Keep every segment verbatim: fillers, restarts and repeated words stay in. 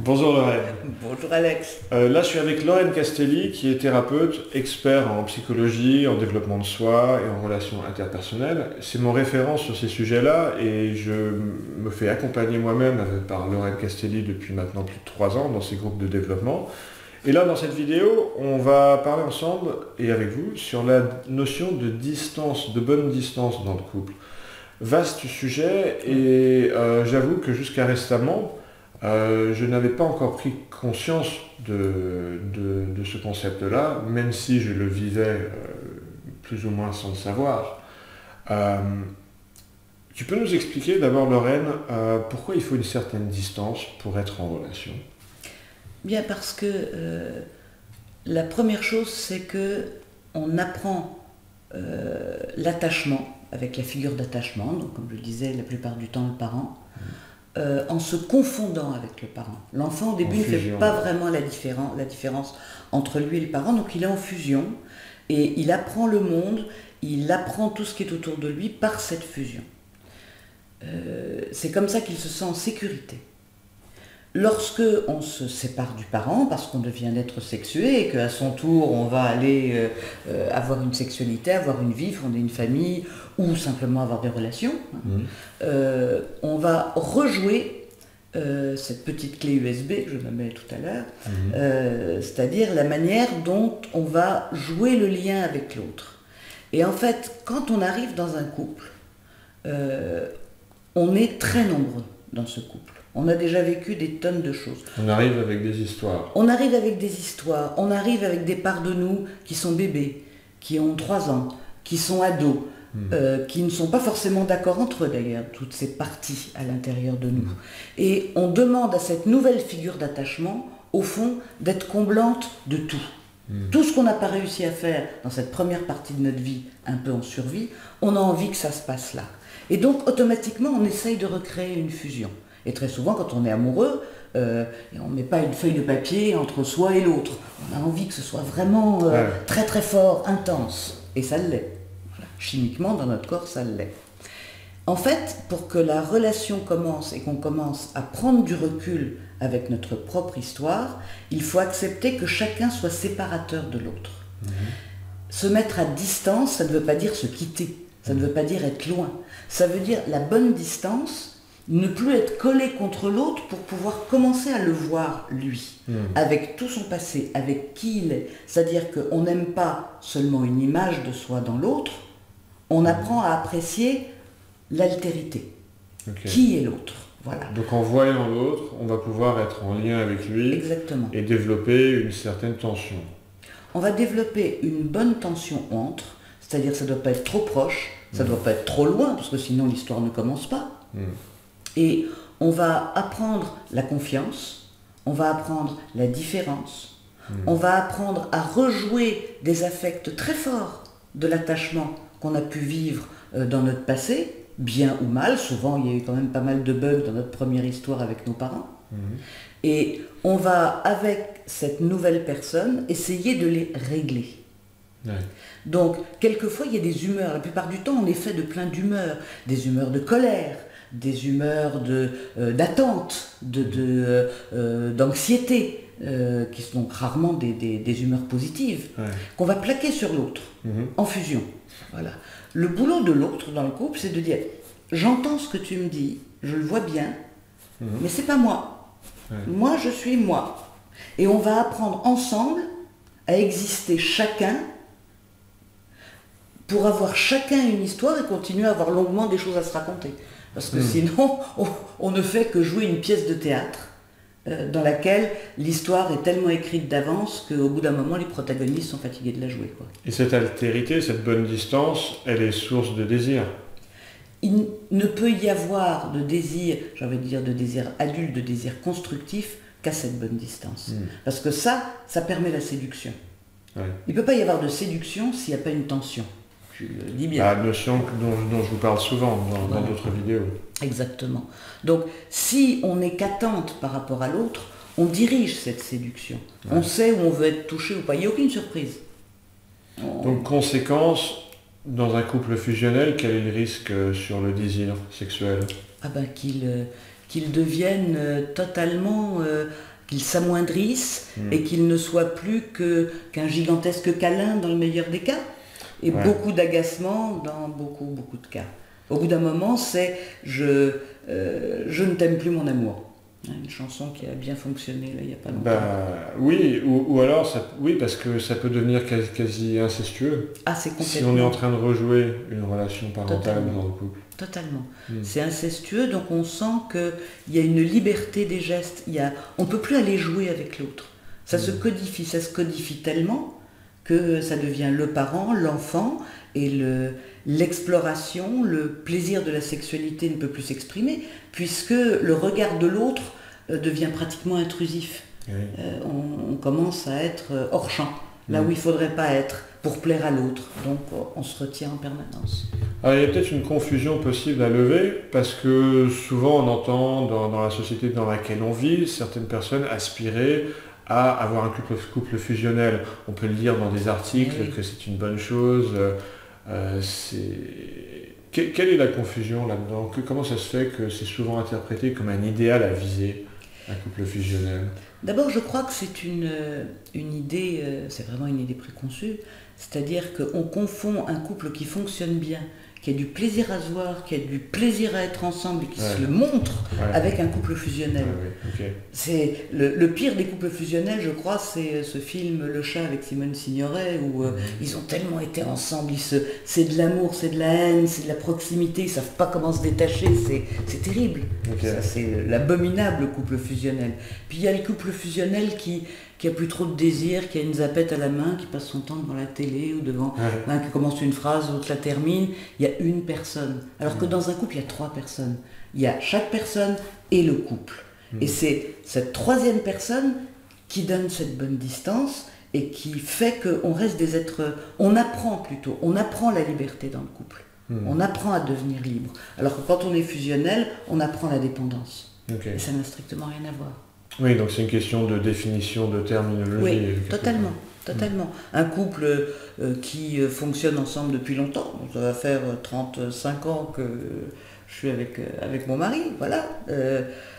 Bonjour Lorraine. Bonjour Alex. Euh, là je suis avec Lorraine Castelli qui est thérapeute, expert en psychologie, en développement de soi et en relations interpersonnelles. C'est mon référent sur ces sujets-là et je me fais accompagner moi-même par Lorraine Castelli depuis maintenant plus de trois ans dans ces groupes de développement. Et là dans cette vidéo, on va parler ensemble et avec vous sur la notion de distance, de bonne distance dans le couple. Vaste sujet et euh, j'avoue que jusqu'à récemment, Euh, je n'avais pas encore pris conscience de, de, de ce concept-là, même si je le vivais euh, plus ou moins sans le savoir. Euh, tu peux nous expliquer d'abord, Lorraine, euh, pourquoi il faut une certaine distance pour être en relation? Bien parce que euh, la première chose, c'est que on apprend euh, l'attachement avec la figure d'attachement, donc comme je le disais, la plupart du temps le parent. Mmh. Euh, en se confondant avec le parent. L'enfant au début ne fait pas vraiment la différence, la différence entre lui et le parent, donc il est en fusion et il apprend le monde, il apprend tout ce qui est autour de lui par cette fusion. Euh, c'est comme ça qu'il se sent en sécurité. Lorsque on se sépare du parent parce qu'on devient un être sexué et qu'à son tour on va aller euh, euh, avoir une sexualité, avoir une vie, fonder une famille ou simplement avoir des relations, mmh. euh, on va rejouer euh, cette petite clé U S B que je nommais tout à l'heure, mmh. euh, c'est-à-dire la manière dont on va jouer le lien avec l'autre. Et en fait, quand on arrive dans un couple, euh, on est très nombreux dans ce couple. On a déjà vécu des tonnes de choses. On arrive avec des histoires. On arrive avec des histoires. On arrive avec des parts de nous qui sont bébés, qui ont trois ans, qui sont ados, mmh. euh, qui ne sont pas forcément d'accord entre eux d'ailleurs, toutes ces parties à l'intérieur de nous. Mmh. Et on demande à cette nouvelle figure d'attachement, au fond, d'être comblante de tout. Mmh. Tout ce qu'on n'a pas réussi à faire dans cette première partie de notre vie, un peu en survie, on a envie que ça se passe là. Et donc automatiquement, on essaye de recréer une fusion. Et très souvent, quand on est amoureux, euh, on ne met pas une feuille de papier entre soi et l'autre. On a envie que ce soit vraiment euh, ouais. très très fort, intense. Et ça l'est. Voilà. Chimiquement, dans notre corps, ça l'est. En fait, pour que la relation commence et qu'on commence à prendre du recul avec notre propre histoire, il faut accepter que chacun soit séparateur de l'autre. Mmh. Se mettre à distance, ça ne veut pas dire se quitter. Ça ne veut pas dire être loin. Ça veut dire la bonne distance, ne plus être collé contre l'autre pour pouvoir commencer à le voir, lui, mmh. avec tout son passé, avec qui il est. C'est-à-dire qu'on n'aime pas seulement une image de soi dans l'autre, on mmh. apprend à apprécier l'altérité. Okay. Qui est l'autre? Voilà. Donc en voyant l'autre, on va pouvoir être en lien avec lui. Exactement. Et développer une certaine tension. On va développer une bonne tension entre, c'est-à-dire que ça ne doit pas être trop proche, ça ne mmh. doit pas être trop loin, parce que sinon l'histoire ne commence pas. Mmh. Et on va apprendre la confiance, on va apprendre la différence, mmh. on va apprendre à rejouer des affects très forts de l'attachement qu'on a pu vivre dans notre passé, bien ou mal. Souvent, il y a eu quand même pas mal de bugs dans notre première histoire avec nos parents. Mmh. Et on va, avec cette nouvelle personne, essayer de les régler. Ouais. Donc, quelquefois, il y a des humeurs. La plupart du temps, on est fait de plein d'humeurs. Des humeurs de colère, des humeurs de, euh, d'attente, de, de, euh, d'anxiété, euh, qui sont donc rarement des, des, des humeurs positives, ouais. qu'on va plaquer sur l'autre, mmh. en fusion. Voilà. Le boulot de l'autre dans le couple, c'est de dire « j'entends ce que tu me dis, je le vois bien, mmh. mais c'est pas moi. Ouais. Moi, je suis moi. » Et on va apprendre ensemble à exister chacun pour avoir chacun une histoire et continuer à avoir longuement des choses à se raconter. Parce que mmh. sinon, on, on ne fait que jouer une pièce de théâtre euh, dans laquelle l'histoire est tellement écrite d'avance qu'au bout d'un moment, les protagonistes sont fatigués de la jouer, quoi. Et cette altérité, cette bonne distance, elle est source de désir? Il ne peut y avoir de désir, j'ai envie de dire de désir adulte, de désir constructif, qu'à cette bonne distance. Mmh. Parce que ça, ça permet la séduction. Ouais. Il ne peut pas y avoir de séduction s'il n'y a pas une tension. Je le dis bien. La notion dont, dont je vous parle souvent dans, voilà. dans d'autres vidéos. Exactement. Donc, si on est qu'attente par rapport à l'autre, on dirige cette séduction. Ouais. On sait où on veut être touché ou pas. Il n'y a aucune surprise. On... Donc, conséquence, dans un couple fusionnel, quel est le risque sur le désir sexuel? Ah ben, qu'il, euh, qu'il devienne euh, totalement euh, qu'il s'amoindrisse mmh. et qu'il ne soit plus que, qu'un gigantesque câlin dans le meilleur des cas. Et ouais. beaucoup d'agacement dans beaucoup, beaucoup de cas. Au bout d'un moment, c'est je, euh, je ne t'aime plus mon amour. Une chanson qui a bien fonctionné là, il n'y a pas longtemps. Bah, oui, ou, ou alors, ça, oui, parce que ça peut devenir quasi, quasi incestueux. Ah, c'est complètement... Si on est en train de rejouer une relation parentale Totalement. dans le couple. Totalement. Mm. C'est incestueux, donc on sent qu'il y a une liberté des gestes. Il y a... On ne peut plus aller jouer avec l'autre. Ça mm. se codifie, ça se codifie tellement que ça devient le parent, l'enfant, et le, l'exploration, le plaisir de la sexualité ne peut plus s'exprimer, puisque le regard de l'autre euh, devient pratiquement intrusif. Oui. Euh, on, on commence à être hors champ, là mmh. où il ne faudrait pas être, pour plaire à l'autre. Donc on se retient en permanence. Alors, il y a peut-être une confusion possible à lever, parce que souvent on entend dans, dans la société dans laquelle on vit, certaines personnes aspirer à avoir un couple, couple fusionnel. On peut le lire dans des articles oui. que c'est une bonne chose. Euh, c'est... Que, quelle est la confusion là-dedans? que, Comment ça se fait que c'est souvent interprété comme un idéal à viser, un couple fusionnel? D'abord, je crois que c'est une, une idée, c'est vraiment une idée préconçue, c'est-à-dire qu'on confond un couple qui fonctionne bien, qui a du plaisir à se voir, qui a du plaisir à être ensemble et qui ouais. se le montre ouais. avec un couple fusionnel. Ouais, ouais. Okay. C'est le, le pire des couples fusionnels, je crois, c'est ce film Le Chat avec Simone Signoret, où euh, mmh. ils ont tellement été ensemble, ils se, c'est de l'amour, c'est de la haine, c'est de la proximité, ils ne savent pas comment se détacher, c'est, c'est terrible. Okay. Ça, c'est l'abominable couple fusionnel. Puis il y a le couple fusionnel qui... qui a plus trop de désir, qui a une zapette à la main, qui passe son temps devant la télé ou devant, ouais. hein, qui commence une phrase, l'autre la termine, il y a une personne. Alors que dans un couple, il y a trois personnes. Il y a chaque personne et le couple. Mmh. Et c'est cette troisième personne qui donne cette bonne distance et qui fait qu'on reste des êtres... On apprend plutôt, on apprend la liberté dans le couple. Mmh. On apprend à devenir libre. Alors que quand on est fusionnel, on apprend la dépendance. Okay. Et ça n'a strictement rien à voir. Oui, donc c'est une question de définition, de terminologie. Oui, totalement, totalement. Un couple euh, qui euh, fonctionne ensemble depuis longtemps, ça va faire trente-cinq ans que je suis avec, euh, avec mon mari, voilà. Euh,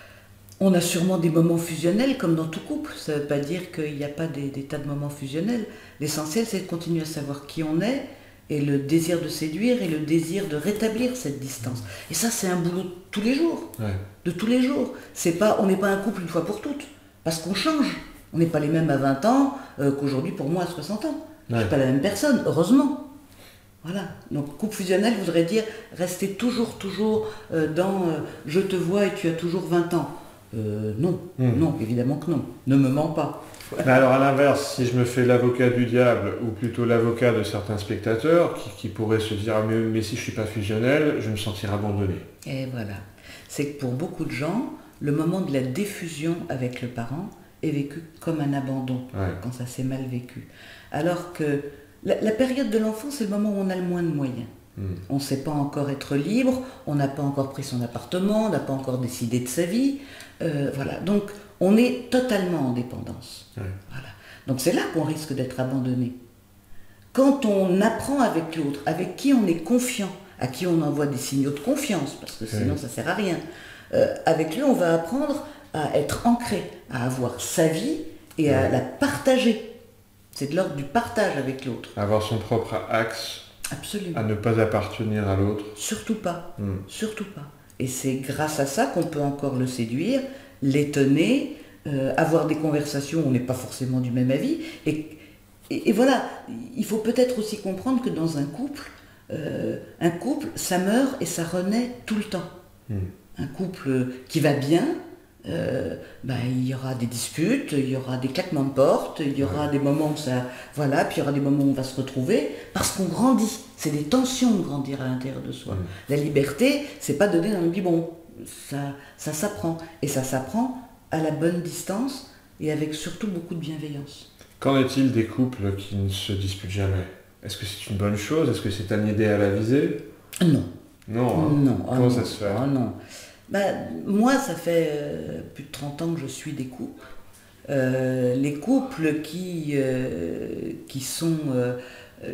on a sûrement des moments fusionnels comme dans tout couple, ça ne veut pas dire qu'il n'y a pas des, des tas de moments fusionnels. L'essentiel, c'est de continuer à savoir qui on est, et le désir de séduire et le désir de rétablir cette distance. Et ça, c'est un boulot de tous les jours, ouais. de tous les jours. C'est pas, on n'est pas un couple une fois pour toutes, parce qu'on change. On n'est pas les mêmes à vingt ans euh, qu'aujourd'hui pour moi à soixante ans. Ouais. Je ne suis pas la même personne, heureusement. Voilà. Donc couple fusionnel voudrait dire rester toujours, toujours euh, dans euh, « je te vois et tu as toujours vingt ans euh, ». Non, mmh. non, évidemment que non. Ne me mens pas. Mais alors à l'inverse, si je me fais l'avocat du diable, ou plutôt l'avocat de certains spectateurs, qui, qui pourraient se dire ah, mais, mais si je ne suis pas fusionnel, je me sentirai abandonné. Et voilà. C'est que pour beaucoup de gens, le moment de la diffusion avec le parent est vécu comme un abandon, ouais. quand ça s'est mal vécu. Alors que la, la période de l'enfant, c'est le moment où on a le moins de moyens. Mmh. On ne sait pas encore être libre, on n'a pas encore pris son appartement, on n'a pas encore décidé de sa vie. Euh, voilà. Donc, on est totalement en dépendance. Ouais. Voilà. Donc c'est là qu'on risque d'être abandonné. Quand on apprend avec l'autre, avec qui on est confiant, à qui on envoie des signaux de confiance, parce que sinon ouais. ça ne sert à rien, euh, avec lui on va apprendre à être ancré, à avoir sa vie et ouais. à la partager. C'est de l'ordre du partage avec l'autre. Avoir son propre axe. Absolument. À ne pas appartenir à l'autre. Surtout pas. Mm. Surtout pas. Et c'est grâce à ça qu'on peut encore le séduire, l'étonner, euh, avoir des conversations où on n'est pas forcément du même avis. Et, et, et voilà, il faut peut-être aussi comprendre que dans un couple, euh, un couple, ça meurt et ça renaît tout le temps. Mmh. Un couple qui va bien, euh, ben, il y aura des disputes, il y aura des claquements de porte, il y aura ouais. des moments où ça... Voilà, puis il y aura des moments où on va se retrouver, parce qu'on grandit. C'est des tensions de grandir à l'intérieur de soi. Mmh. La liberté, c'est pas donner un biberon. Ça, ça s'apprend. Et ça s'apprend à la bonne distance et avec surtout beaucoup de bienveillance. Qu'en est-il des couples qui ne se disputent jamais? Est-ce que c'est une bonne chose? Est-ce que c'est un idéal à viser? Non. Non, hein. Non. Comment oh ça non. se fait? oh non. Bah, moi, ça fait euh, plus de trente ans que je suis des couples. Euh, les couples qui, euh, qui sont... Euh, euh,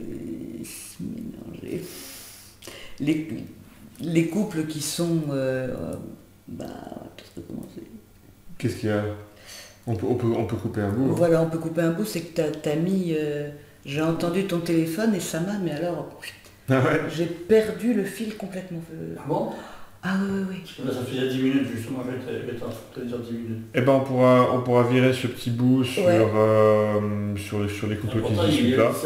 les, les couples qui sont... Euh, bah, qu'est-ce que Qu'est-ce qu'il y a? On peut, on peut, on peut couper un bout. Voilà, on peut couper un bout, c'est que tu as mis... Euh, j'ai entendu ton téléphone et ça m'a, mais alors... Ah ouais. J'ai perdu le fil complètement. Ah bon? Ah oui, oui, oui. Ça fait dix minutes, justement, je vais te dire dix minutes. Eh ben, on pourra, on pourra virer ce petit bout sur, ouais. euh, sur, les, sur les couples qui se discutent là.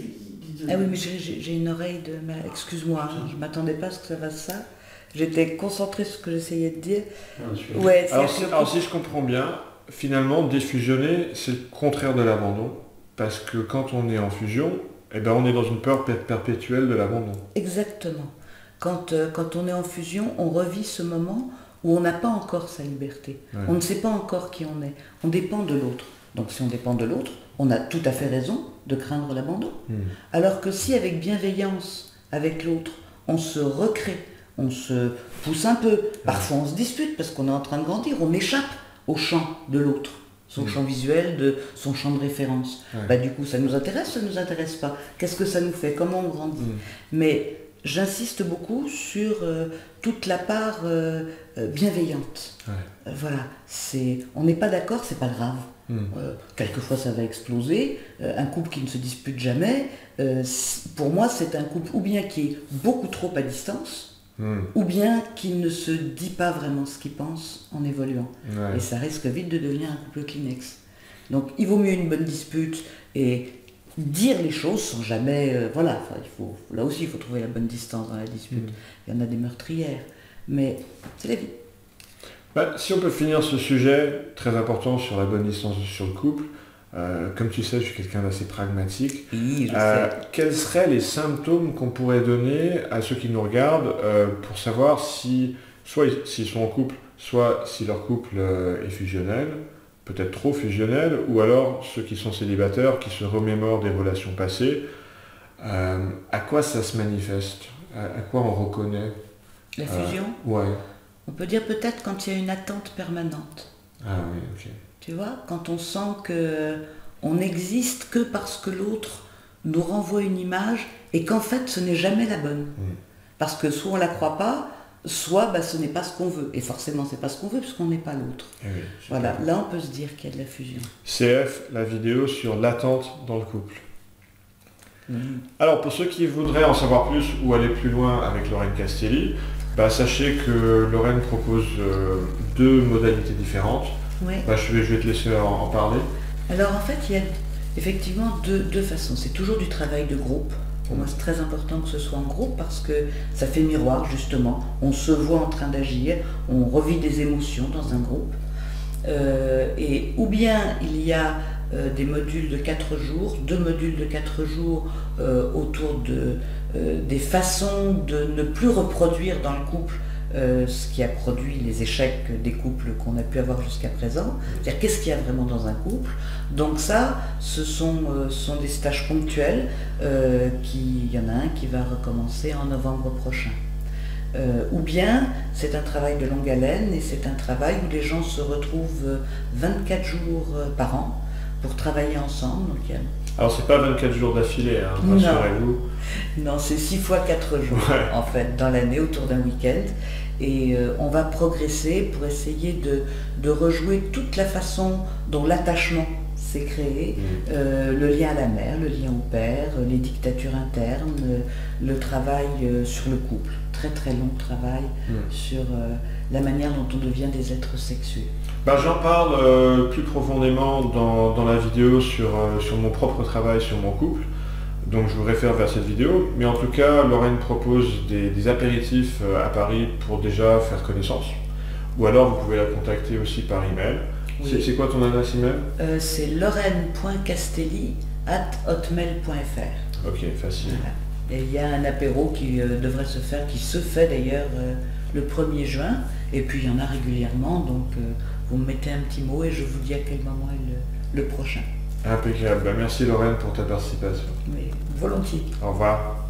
Ah oui, mais j'ai une oreille de... Excuse-moi, hein, je ne m'attendais pas à ce que ça fasse ça. J'étais concentrée sur ce que j'essayais de dire. Ah, ouais, alors, si, alors si je comprends bien, finalement, défusionner, c'est le contraire de l'abandon. Parce que quand on est en fusion, eh ben, on est dans une peur perpétuelle de l'abandon. Exactement. Quand, euh, quand on est en fusion, on revit ce moment où on n'a pas encore sa liberté. Ouais. On ne sait pas encore qui on est. On dépend de l'autre. Donc si on dépend de l'autre, on a tout à fait raison de craindre l'abandon. Mmh. Alors que si avec bienveillance, avec l'autre, on se recrée, on se pousse un peu, parfois on se dispute parce qu'on est en train de grandir, on échappe au champ de l'autre, son mmh. champ visuel, de son champ de référence. Ouais. Bah, du coup, ça nous intéresse, ça ne nous intéresse pas. Qu'est-ce que ça nous fait? Comment on grandit? mmh. Mais j'insiste beaucoup sur euh, toute la part euh, euh, bienveillante. Ouais. Euh, voilà, c'est, on n'est pas d'accord, c'est pas grave. Mmh. Euh, quelquefois ça va exploser. Euh, un couple qui ne se dispute jamais, euh, pour moi c'est un couple ou bien qui est beaucoup trop à distance, mmh. ou bien qui ne se dit pas vraiment ce qu'il pense en évoluant. Ouais. Et ça risque vite de devenir un couple Kleenex. Donc il vaut mieux une bonne dispute et dire les choses sans jamais... Euh, voilà, enfin, il faut, là aussi il faut trouver la bonne distance dans la dispute. Mmh. Il y en a des meurtrières, mais c'est la vie. Bah, si on peut finir ce sujet très important sur la bonne distance sur le couple, euh, comme tu sais, je suis quelqu'un d'assez pragmatique. Oui, je euh, sais. Quels seraient les symptômes qu'on pourrait donner à ceux qui nous regardent euh, pour savoir si, soit s'ils sont en couple, soit si leur couple euh, est fusionnel, peut-être trop fusionnel, ou alors ceux qui sont célibataires, qui se remémorent des relations passées, euh, à quoi ça se manifeste? à, à quoi on reconnaît? La fusion? euh, Ouais. On peut dire peut-être quand il y a une attente permanente. Ah oui, ok. Tu vois, quand on sent qu'on n'existe que parce que l'autre nous renvoie une image et qu'en fait ce n'est jamais la bonne. Mmh. Parce que soit on ne la croit pas, soit bah, ce n'est pas ce qu'on veut. Et forcément c'est pas ce qu'on veut puisqu'on n'est pas l'autre. Eh oui, voilà, bien. Là on peut se dire qu'il y a de la fusion. C F, la vidéo sur l'attente dans le couple. Mmh. Alors pour ceux qui voudraient en savoir plus ou aller plus loin avec Lorraine Castelli, bah, sachez que Lorraine propose euh, deux modalités différentes. Oui. Bah, je, vais, je vais te laisser en, en parler. Alors en fait, il y a effectivement deux, deux façons. C'est toujours du travail de groupe. Pour mmh. moi, c'est très important que ce soit en groupe parce que ça fait miroir, justement. On se voit en train d'agir, on revit des émotions dans un groupe. Euh, et ou bien il y a euh, des modules de quatre jours, deux modules de quatre jours euh, autour de... Euh, des façons de ne plus reproduire dans le couple euh, ce qui a produit les échecs des couples qu'on a pu avoir jusqu'à présent. C'est-à-dire qu'est-ce qu'il y a vraiment dans un couple. Donc ça, ce sont, euh, sont des stages ponctuels. Euh, qui, il y en a un qui va recommencer en novembre prochain. Euh, ou bien c'est un travail de longue haleine et c'est un travail où les gens se retrouvent vingt-quatre jours par an pour travailler ensemble. Donc, il y a... Alors c'est pas vingt-quatre jours d'affilée, hein, rassurez-vous. Non, c'est six fois quatre jours ouais. en fait dans l'année autour d'un week-end. Et euh, on va progresser pour essayer de, de rejouer toute la façon dont l'attachement s'est créé, mmh. euh, le lien à la mère, le lien au père, les dictatures internes, euh, le travail euh, sur le couple, très très long travail mmh. sur euh, la manière dont on devient des êtres sexués. Ben, j'en parle euh, plus profondément dans, dans la vidéo sur, euh, sur mon propre travail sur mon couple, donc je vous réfère vers cette vidéo, mais en tout cas Lorraine propose des, des apéritifs euh, à Paris pour déjà faire connaissance, ou alors vous pouvez la contacter aussi par email. Oui. C'est quoi ton adresse email? euh, C'est lorraine point castelli arobase hotmail point fr. Ok, facile. Voilà. Et il y a un apéro qui euh, devrait se faire, qui se fait d'ailleurs euh, le premier juin, et puis il y en a régulièrement, donc euh, vous me mettez un petit mot et je vous dis à quel moment est le, le prochain. Impeccable. Ben, merci Lorraine pour ta participation. Mais volontiers. Au revoir.